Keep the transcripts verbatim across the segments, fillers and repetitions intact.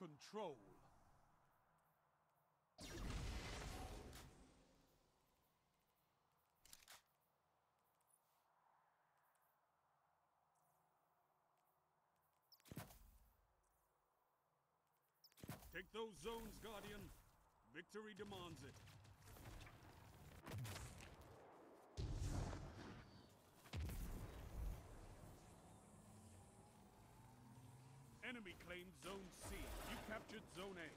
control. Take those zones, Guardian. Victory demands it. Enemy claimed Zone C. You captured Zone A.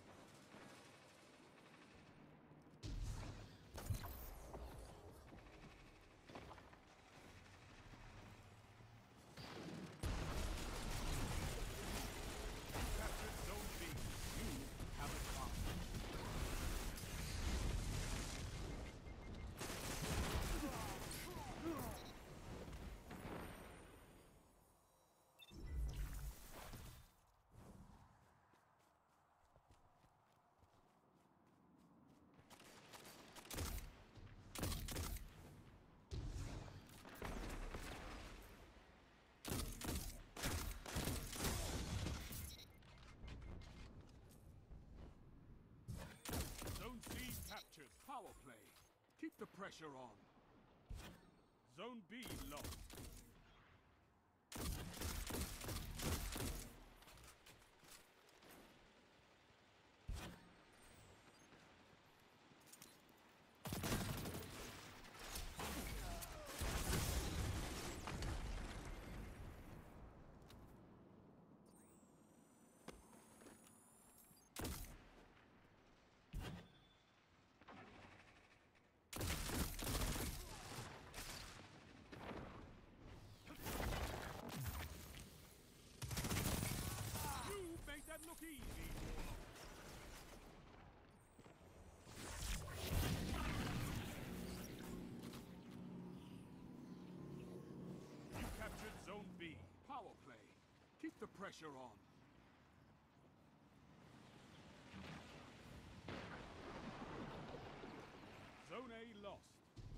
Zone C captured. Power play. Keep the pressure on. Zone B lost. Made that look easy. You captured Zone B. Power play. Keep the pressure on. Zone A lost.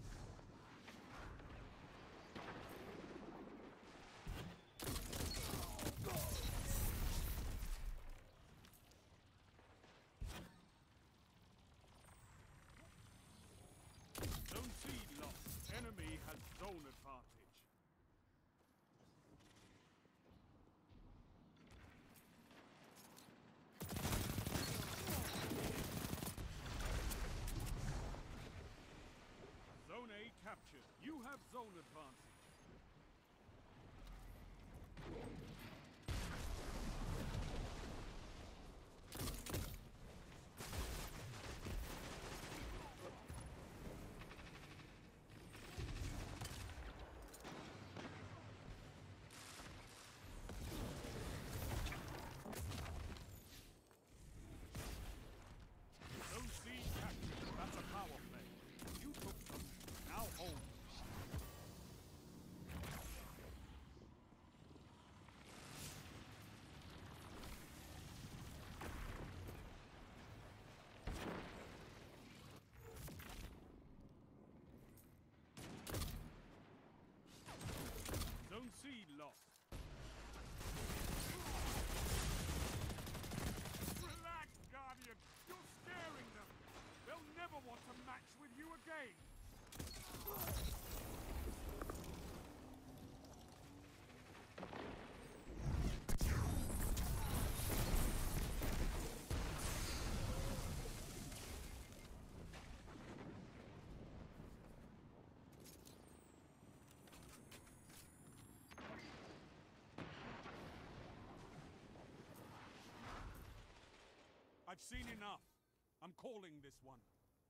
Zone C lost. Enemy has zone advantage. Zone A captured. You have zone advantage. Zone C captured. That's a power play. You took them. Now hold. Zone C lost. Relax, Guardian. You're scaring them. They'll never want to match with you again. I've seen enough. I'm calling this one.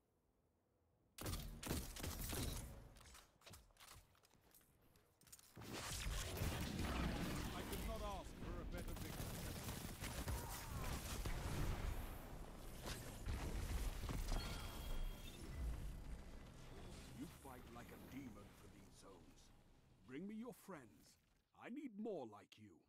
I could not ask for a better victory. You fight like a demon for these zones. Bring me your friends. I need more like you.